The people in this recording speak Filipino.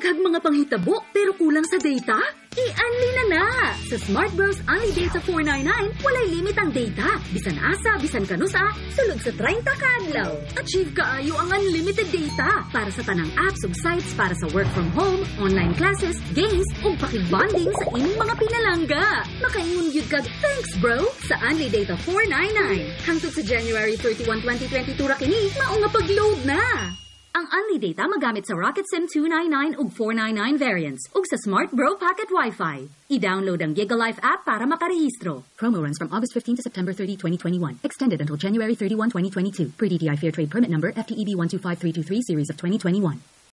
Daghag mga panghitabo pero kulang sa data? I-Unli na! Sa Smart Bros Unli Data 499, walay limit ang data. Bisan asa, bisan kanusa, sulod sa 30 kadlaw. Achieve kaayo ang unlimited data para sa tanang apps ug sites para sa work from home, online classes, games, ug pakibonding sa imong mga pinalangga. Makaingon gyud kag thanks bro sa Unli Data 499. Hangtod sa January 31, 2022 ra kini, mao nga pag-load na. Ang Unli Data magamit sa Rocket SIM 299 ug 499 variants ug sa Smart Bro Pocket Wi-Fi. I-download ang GigaLife app para makarehistro. Promo runs from August 15 to September 30, 2021. Extended until January 31, 2022. Per DTI Fair Trade Permit Number FTEB 125323 Series of 2021.